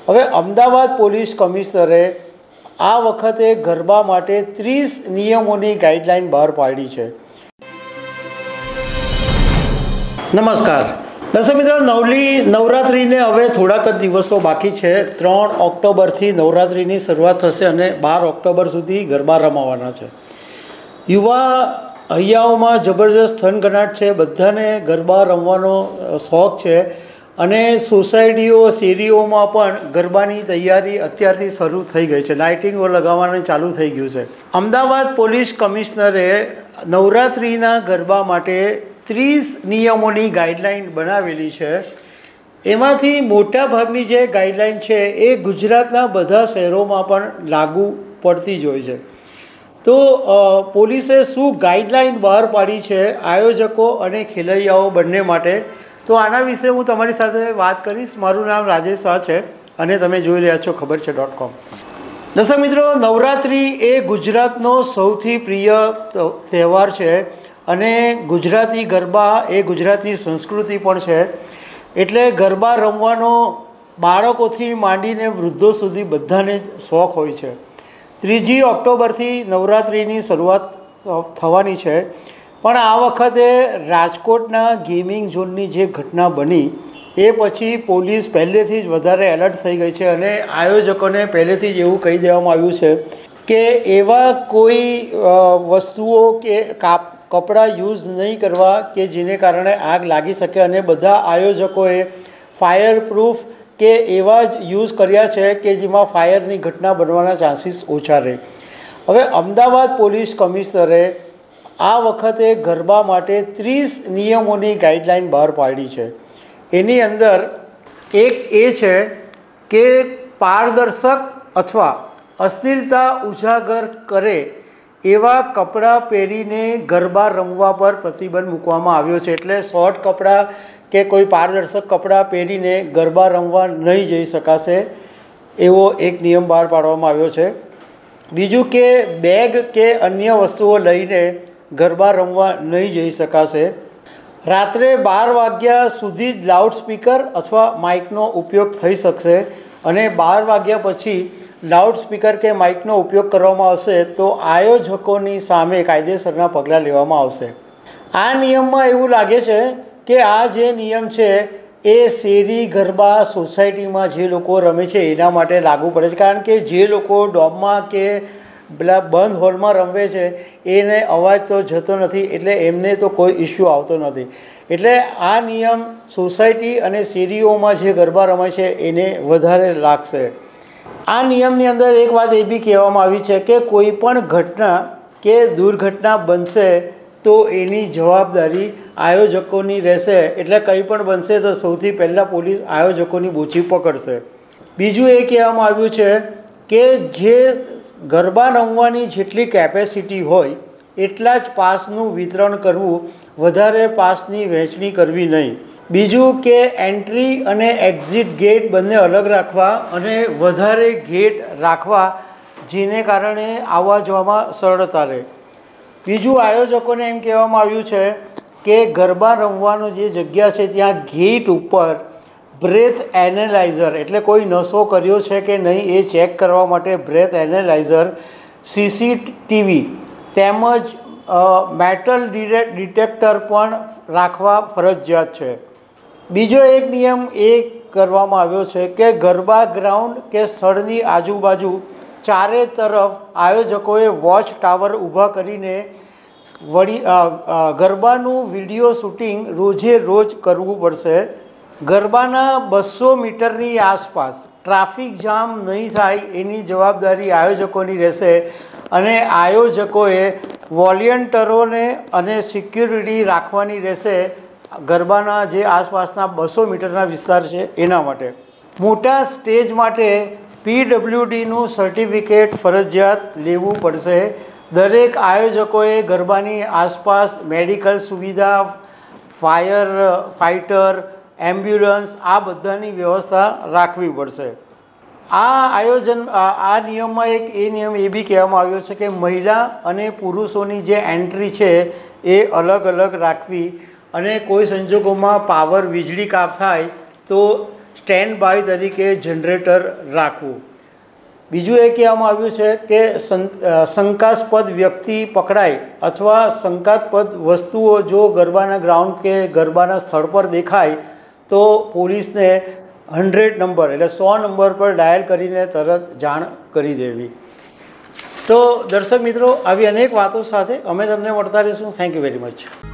હવે અમદાવાદ પોલીસ કમિશનરે આ વખતે ગરબા માટે 30 નિયમોની ગાઈડલાઈન બહાર પાડી છે। નમસ્કાર દર્શક મિત્રો, નવરાત્રિને હવે થોડાક જ દિવસો બાકી છે। 3 ઓક્ટોબરથી નવરાત્રિની શરૂઆત થશે અને 12 ઓક્ટોબર સુધી ગરબા રમાવાના છે। યુવા હૈયાઓમાં જબરજસ્ત થનગનાટ છે, બધાને ગરબા રમવાનો શોખ છે અને સોસાયટીઓ શેરીઓમાં પણ ગરબાની તૈયારી અત્યારથી શરૂ થઈ ગઈ છે। લાઇટિંગો લગાવવાનું ચાલુ થઈ ગયું છે। અમદાવાદ પોલીસ કમિશનરે નવરાત્રિના ગરબા માટે 30 નિયમોની ગાઈડલાઈન બનાવેલી છે। એમાંથી મોટા ભાગની જે ગાઈડલાઈન છે એ ગુજરાતના બધા શહેરોમાં પણ લાગુ પડતી જ હોય છે। તો પોલીસે શું ગાઈડલાઈન બહાર પાડી છે આયોજકો અને ખેલૈયાઓ બંને માટે, તો આના વિશે હું તમારી સાથે વાત કરીશ। મારું નામ રાજેશ શાહ છે અને તમે જોઈ રહ્યા છો ખબર છે .com। દર્શક મિત્રો, નવરાત્રિ એ ગુજરાતનો સૌથી પ્રિય તહેવાર છે અને ગુજરાતી ગરબા એ ગુજરાતની સંસ્કૃતિ પણ છે। એટલે ગરબા રમવાનો બાળકોથી માંડીને વૃદ્ધો સુધી બધાને જ શોખ હોય છે। 3 ઓક્ટોબરથી નવરાત્રિની શરૂઆત થવાની છે, પણ આ વખતે રાજકોટના ગેમિંગ ઝોનની જે ઘટના બની એ પછી પોલીસ પહેલેથી જ વધારે એલર્ટ થઈ ગઈ છે અને આયોજકોને પહેલેથી જ એવું કહી દેવામાં આવ્યું છે કે એવા કોઈ વસ્તુઓ કે કપડાં યુઝ નહીં કરવા કે જેને કારણે આગ લાગી શકે અને બધા આયોજકોએ ફાયર પ્રૂફ કે એવા જ યુઝ કર્યા છે કે જેમાં ફાયરની ઘટના બનવાના ચાન્સીસ ઓછા રહે। હવે અમદાવાદ પોલીસ કમિશનરે આ વખતે ગરબા માટે 30 નિયમોની ગાઈડલાઈન બહાર પાડી છે। એની અંદર એક એ છે કે પારદર્શક અથવા અશ્લીલતા ઉજાગર કરે એવા કપડાં પહેરીને ગરબા રમવા પર પ્રતિબંધ મૂકવામાં આવ્યો છે। એટલે શોર્ટ કપડાં કે કોઈ પારદર્શક કપડાં પહેરીને ગરબા રમવા નહીં જઈ શકાશે એવો એક નિયમ બહાર પાડવામાં આવ્યો છે। બીજું કે બેગ કે અન્ય વસ્તુઓ લઈને ગરબા રમવા નહીં જઈ શકાશે। રાત્રે 12 વાગ્યા સુધી જ લાઉડસ્પીકર અથવા માઇકનો ઉપયોગ થઈ શકશે અને 12 વાગ્યા પછી લાઉડસ્પીકર કે માઇકનો ઉપયોગ કરવામાં આવશે તો આયોજકોની સામે કાયદેસરના પગલાં લેવામાં આવશે। આ નિયમમાં એવું લાગે છે કે આ જે નિયમ છે એ શેરી ગરબા સોસાયટીમાં જે લોકો રમે છે એના માટે લાગુ પડે છે, કારણ કે જે લોકો ડોમમાં કે પેલા બંધ હોલમાં રમે છે એને અવાજ તો જતો નથી એટલે એમને તો કોઈ ઇસ્યુ આવતો નથી। એટલે આ નિયમ સોસાયટી અને શેરીઓમાં જે ગરબા રમાય છે એને વધારે લાગશે। આ નિયમની અંદર એક વાત એ બી કહેવામાં આવી છે કે કોઈ પણ ઘટના કે દુર્ઘટના બનશે તો એની જવાબદારી આયોજકોની રહેશે। એટલે કંઈ પણ બનશે તો સૌથી પહેલાં પોલીસ આયોજકોની બોચી પકડશે। બીજું એ કહેવામાં આવ્યું છે કે જે ગરબા રમવાની જેટલી કેપેસિટી હોય એટલા જ પાસનું વિતરણ કરવું, વધારે પાસની વહેંચણી કરવી નહીં। બીજું કે એન્ટ્રી અને એક્ઝિટ ગેટ બંને અલગ રાખવા અને વધારે ગેટ રાખવા જેને કારણે આવવા જવામાં સરળતા રહે। બીજું આયોજકોને એમ કહેવામાં આવ્યું છે કે ગરબા રમવાનું જે જગ્યા છે ત્યાં ગેટ ઉપર બ્રેથ એનાલાઇઝર એટલે કોઈ નશો કર્યો છે કે નહીં એ ચેક કરવા માટે બ્રેથ એનાલાઇઝર, CCTV તેમજ મેટલ ડિટેક્ટર પણ રાખવા ફરજિયાત છે। બીજો એક નિયમ એ કરવામાં આવ્યો છે કે ગરબા ગ્રાઉન્ડ કે સ્થળની આજુબાજુ ચારે તરફ આયોજકોએ વોચ ટાવર ઊભા કરીને ગરબાનું વિડીયો શૂટિંગ રોજે રોજ કરવું પડશે। ગરબાના 200 મીટરની આસપાસ ટ્રાફિક જામ નહીં થાય એની જવાબદારી આયોજકોની રહેશે અને આયોજકોએ વોલેન્ટિયરોને અને સિક્યુરિટી રાખવાની રહેશે ગરબાના જે આસપાસના 200 મીટરના વિસ્તાર છે એના માટે। મોટા સ્ટેજ માટે PWDનું સર્ટિફિકેટ ફરજિયાત લેવું પડશે। દરેક આયોજકોએ ગરબાની આસપાસ મેડિકલ સુવિધા, ફાયર ફાઇટર, એમ્બ્યુલન્સ આ બધાની વ્યવસ્થા રાખવી પડશે। આ નિયમમાં એક એ નિયમ એ બી કહેવામાં આવ્યો છે કે મહિલા અને પુરુષોની જે એન્ટ્રી છે એ અલગ અલગ રાખવી અને કોઈ સંજોગોમાં વીજળી કાપ થાય તો સ્ટેન્ડ બાય તરીકે જનરેટર રાખવું. બીજું એ કહેવામાં આવ્યું છે કે શંકાસ્પદ વ્યક્તિ પકડાય અથવા શંકાસ્પદ વસ્તુઓ જો ગરબાના ગ્રાઉન્ડ કે ગરબાના સ્થળ પર દેખાય તો પોલીસને 100 નંબર એટલે 100 નંબર પર ડાયલ કરીને તરત જાણ કરી દેવી. તો દર્શક મિત્રો, આવી અનેક વાતો સાથે અમે તમને મળતા રહીશું. Thank you very much.